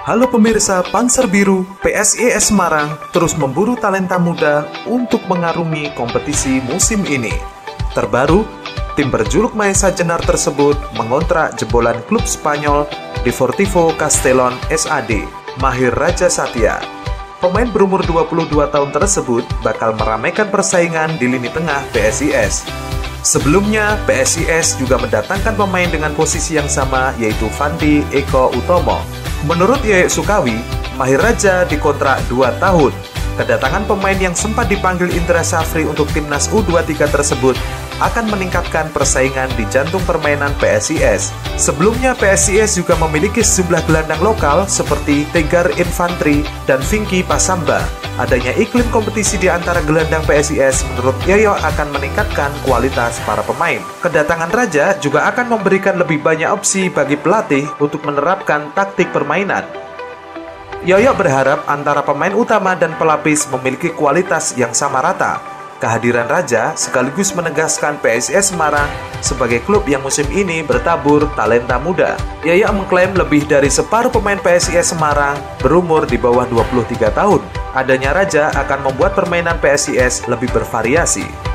Halo pemirsa Panser Biru, PSIS Semarang terus memburu talenta muda untuk mengarungi kompetisi musim ini. Terbaru, tim berjuluk Maesa Jenar tersebut mengontrak jebolan klub Spanyol Deportivo Castellón SAD, Mahir Raja Satya. Pemain berumur 22 tahun tersebut bakal meramaikan persaingan di lini tengah PSIS. Sebelumnya, PSIS juga mendatangkan pemain dengan posisi yang sama, yaitu Fandi Eko Utomo. Menurut Yoyok Sukawi, Mahir Raja dikontrak 2 tahun. Kedatangan pemain yang sempat dipanggil Indra Safri untuk timnas U23 tersebut akan meningkatkan persaingan di jantung permainan PSIS. Sebelumnya, PSIS juga memiliki sejumlah gelandang lokal seperti Tegar Infantri dan Vinky Pasamba. Adanya iklim kompetisi di antara gelandang PSIS menurut Yoyo akan meningkatkan kualitas para pemain. Kedatangan Raja juga akan memberikan lebih banyak opsi bagi pelatih untuk menerapkan taktik permainan. Yoyo berharap antara pemain utama dan pelapis memiliki kualitas yang sama rata. Kehadiran Raja sekaligus menegaskan PSIS Semarang sebagai klub yang musim ini bertabur talenta muda. Yoyo mengklaim lebih dari separuh pemain PSIS Semarang berumur di bawah 23 tahun. Adanya Raja akan membuat permainan PSIS lebih bervariasi.